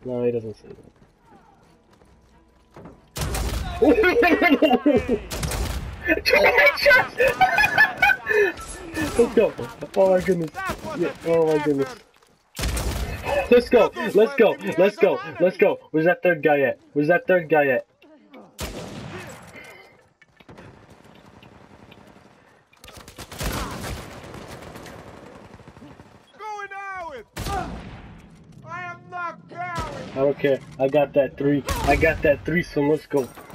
No, he doesn't say that. Let's go! Oh my goodness! Yeah, oh my goodness! Let's go! Let's go! Let's go! Let's go! Where's that third guy at? Where's that third guy at? I don't care. I got that three. I got that three, so let's go.